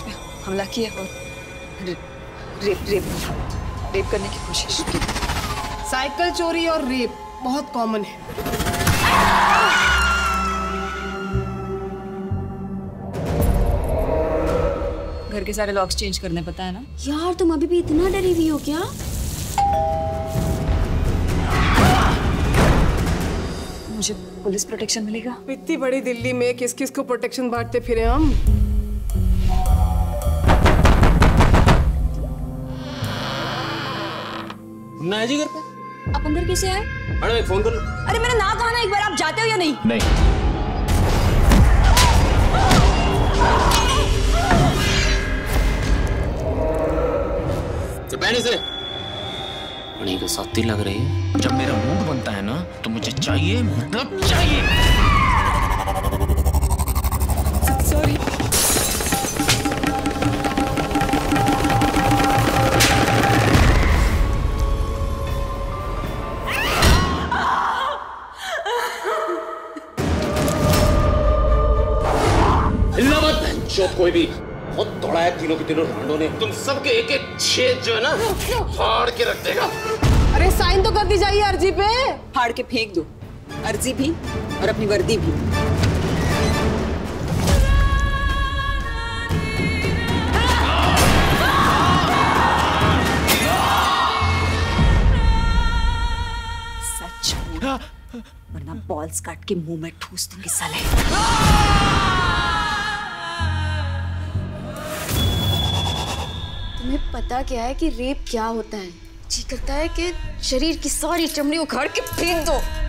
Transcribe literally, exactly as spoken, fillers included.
पे हमला किया और रे, रेप रेप रेप करने की कोशिश की। साइकिल चोरी और रेप बहुत कॉमन है। घर के सारे लॉक्स चेंज करने पता है ना? यार तुम अभी भी इतना डरी हुई हो क्या? मुझे पुलिस प्रोटेक्शन मिलेगा? इतनी बड़ी दिल्ली में किस किस को प्रोटेक्शन बांटते फिरे हम। ना है जी घर पे? आप अंदर कैसे आए? मैडम एक फोन कर लो। अरे मैंने ना कहा ना एक बार, आप जाते हो या नहीं? नहीं। तो पहले से बड़ी को सत्ती लग रही है। जब मेरा मूड बनता है ना तो मुझे चाहिए मतलब चाहिए। सॉरी। हिलना मत बहनचोद कोई भी। बहुत दौड़ाया तीनों के तीनों रांडों ने। तुम सबके एक एक छेद जो है ना फाड़ के रख देगा। अरे साइन तो कर दी जाइए अर्जी पे। फाड़ के फेंक दो, अर्जी भी और अपनी वर्दी भी। सच वरना बॉल्स काट के मुंह में ठूस दूंगी साले। तुम्हें पता क्या है कि रेप क्या होता है? जी करता है कि शरीर की सारी चमड़ी उखाड़ के फेंक दो।